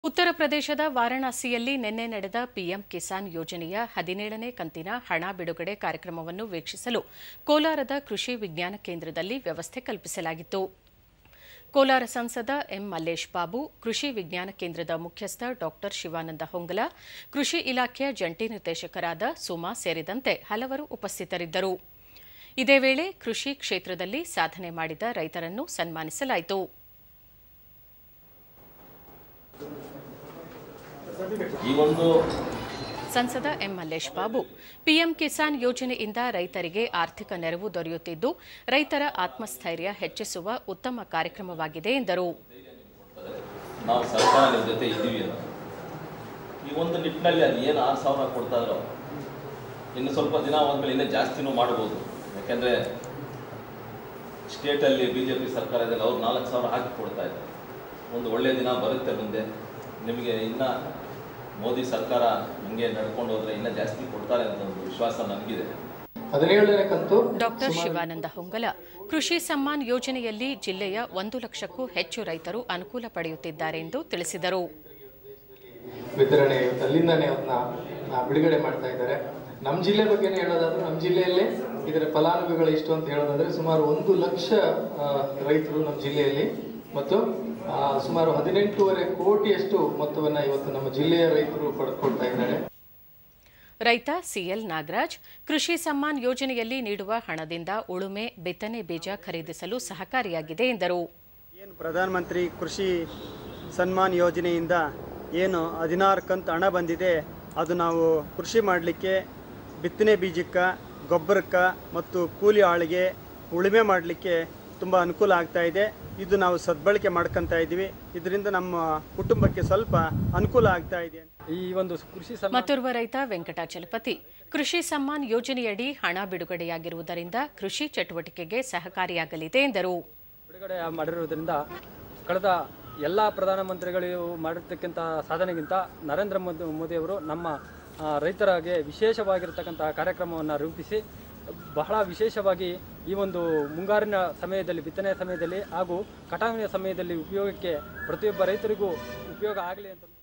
ಉತ್ತರ ಪ್ರದೇಶದ ವಾರಾಣಸಿಯಲ್ಲಿ ನಿನ್ನೆ ನಡೆದ ಪಿಎಂ ಕಿಸಾನ್ ಯೋಜನೆಯ 17ನೇ ಕಂತಿನ ಹಣ ಬಿಡುಗಡೆ ಕಾರ್ಯಕ್ರಮವನ್ನು ವೀಕ್ಷಿಸಲು ಕೋಲಾರದ ಕೃಷಿ ವಿಜ್ಞಾನ ಕೇಂದ್ರದಲ್ಲಿ ವ್ಯವಸ್ಥೆ ಕಲ್ಪಿಸಲಾಗಿತ್ತು. ಕೋಲಾರ ಸಂಸದ ಎಂ ಮಲ್ಲೇಶ್ ಬಾಬು, ಕೃಷಿ ವಿಜ್ಞಾನ ಕೇಂದ್ರದ ಮುಖ್ಯಸ್ಥ ಡಾ ಶಿವಾನಂದ ಹೊಂಗಲ, ಕೃಷಿ ಇಲಾಖೆಯ ಜಂಟಿ ನಿರ್ದೇಶಕರಾದ ಸುಮಾ ಸೇರಿದಂತೆ ಹಲವರು ಉಪಸ್ಥಿತರಿದ್ದರು. ಇದೇ ವೇಳೆ ಕೃಷಿ ಕ್ಷೇತ್ರದಲ್ಲಿ ಸಾಧನೆ ಮಾಡಿದ ರೈತರನ್ನು ಸನ್ಮಾನಿಸಲಾಯಿತು. ಸಂಸದ ಎಂ ಮಲ್ಲೇಶ್ ಬಾಬು, ಪಿಎಂ ಕಿಸಾನ್ ಯೋಜನೆಯಿಂದ ರೈತರಿಗೆ ಆರ್ಥಿಕ ನೆರವು ದೊರೆಯುತ್ತಿದ್ದು, ರೈತರ ಆತ್ಮಸ್ಥೈರ್ಯ ಹೆಚ್ಚಿಸುವ ಉತ್ತಮ ಕಾರ್ಯಕ್ರಮವಾಗಿದೆ ಎಂದರು. ನಾವು ಸರ್ಕಾರದ ಜೊತೆ ಇದ್ದೀವಿ. ಈ ಒಂದು ನಿಟ್ಟಿನಲ್ಲಿ ಅದು ಏನು 6,000 ಕೊಡ್ತಾ ಇದ್ರು, ಇನ್ನು ಸ್ವಲ್ಪ ದಿನ ಹೋದ್ಮೇಲೆ ಇನ್ನೂ ಜಾಸ್ತಿನೂ ಮಾಡ್ಬೋದು. ಯಾಕೆಂದರೆ ಸ್ಟೇಟಲ್ಲಿ BJP ಸರ್ಕಾರದಲ್ಲಿ ಅವ್ರು 4,000 ಹಾಕಿ ಕೊಡ್ತಾ ಇದ್ದಾರೆ. ಒಂದು ಒಳ್ಳೆಯ ದಿನ ಬರುತ್ತೆ ಮುಂದೆ. ನಿಮಗೆ ಇನ್ನು ಮೋದಿ ಸರ್ಕಾರ ಹಂಗೆ ನಡ್ಕೊಂಡು ಹೋದ್ರೆ ಇನ್ನೂ ಜಾಸ್ತಿ ಕೊಡ್ತಾರೆ ಅಂತ ಒಂದು ವಿಶ್ವಾಸ ನನಗಿದೆ. ಡಾ ಶಿವಾನಂದ ಹೊಂಗಲ, ಕೃಷಿ ಸಮ್ಮಾನ್ ಯೋಜನೆಯಲ್ಲಿ ಜಿಲ್ಲೆಯ 1 ಲಕ್ಷಕ್ಕೂ ಹೆಚ್ಚು ರೈತರು ಅನುಕೂಲ ಪಡೆಯುತ್ತಿದ್ದಾರೆ ಎಂದು ತಿಳಿಸಿದರು. ವಿತರಣೆ ಅಲ್ಲಿಂದಾನೇ ಅದನ್ನ ಬಿಡುಗಡೆ ಮಾಡ್ತಾ ಇದ್ದಾರೆ. ನಮ್ಮ ಜಿಲ್ಲೆ ಬಗ್ಗೆ ಹೇಳೋದಾದ್ರೆ, ನಮ್ಮ ಜಿಲ್ಲೆಯಲ್ಲಿ ಇದರ ಫಲಾನುಭವಿಗಳು ಎಷ್ಟು ಅಂತ ಹೇಳೋದಾದ್ರೆ ಸುಮಾರು 1 ಲಕ್ಷ ರೈತರು ನಮ್ಮ ಜಿಲ್ಲೆಯಲ್ಲಿ ಮತ್ತು ಸುಮಾರು 18.5 ಕೋಟಿಯಷ್ಟು ಮೊತ್ತವನ್ನು ಇವತ್ತು ನಮ್ಮ ಜಿಲ್ಲೆಯ ರೈತರು ಪಡೆದುಕೊಳ್ತಾ ಇದ್ದಾರೆ. ರೈತ ಸಿಎಲ್ ನಾಗರಾಜ್, ಕೃಷಿ ಸಮ್ಮಾನ್ ಯೋಜನೆಯಲ್ಲಿ ನೀಡುವ ಹಣದಿಂದ ಉಳುಮೆ, ಬಿತ್ತನೆ ಬೀಜ ಖರೀದಿಸಲು ಸಹಕಾರಿಯಾಗಿದೆ ಎಂದರು. ಏನು ಪ್ರಧಾನಮಂತ್ರಿ ಕೃಷಿ ಸನ್ಮಾನ್ ಯೋಜನೆಯಿಂದ ಏನು 16 ಕಂತು ಹಣ ಬಂದಿದೆ, ಅದು ನಾವು ಕೃಷಿ ಮಾಡಲಿಕ್ಕೆ ಬಿತ್ತನೆ ಬೀಜಕ್ಕೆ, ಗೊಬ್ಬರಕ್ಕೆ ಮತ್ತು ಕೂಲಿ ಆಳಿಗೆ ಉಳುಮೆ ಮಾಡಲಿಕ್ಕೆ ತುಂಬ ಅನುಕೂಲ ಆಗ್ತಾ ಇದೆ. ಇದು ನಾವು ಸದ್ಬಳಕೆ ಮಾಡ್ಕೊತಾ ಇದ್ದೀವಿ. ಇದರಿಂದ ನಮ್ಮ ಕುಟುಂಬಕ್ಕೆ ಸ್ವಲ್ಪ ಅನುಕೂಲ ಆಗ್ತಾ ಇದೆ. ಈ ಒಂದು ಕೃಷಿ ಮತ್ತೋರ್ವ ರೈತ ವೆಂಕಟಾಚಲಪತಿ, ಕೃಷಿ ಸಮ್ಮಾನ್ ಯೋಜನೆಯಡಿ ಹಣ ಬಿಡುಗಡೆಯಾಗಿರುವುದರಿಂದ ಕೃಷಿ ಚಟುವಟಿಕೆಗೆ ಸಹಕಾರಿಯಾಗಲಿದೆ ಎಂದರು. ಬಿಡುಗಡೆ ಮಾಡಿರುವುದರಿಂದ ಕಳೆದ ಎಲ್ಲ ಪ್ರಧಾನಮಂತ್ರಿಗಳು ಮಾಡಿರ್ತಕ್ಕಂಥ ಸಾಧನೆಗಿಂತ ನರೇಂದ್ರ ಮೋದಿಯವರು ನಮ್ಮ ರೈತರಿಗೆ ವಿಶೇಷವಾಗಿರತಕ್ಕಂತಹ ಕಾರ್ಯಕ್ರಮವನ್ನು ರೂಪಿಸಿ ಬಹಳ ವಿಶೇಷವಾಗಿ ಈ ಒಂದು ಮುಂಗಾರಿನ ಸಮಯದಲ್ಲಿ, ಬಿತ್ತನೆ ಸಮಯದಲ್ಲಿ ಹಾಗೂ ಕಟಾವಿನ ಸಮಯದಲ್ಲಿ ಉಪಯೋಗಕ್ಕೆ ಪ್ರತಿಯೊಬ್ಬ ರೈತರಿಗೂ ಉಪಯೋಗ ಆಗಲಿ ಅಂತ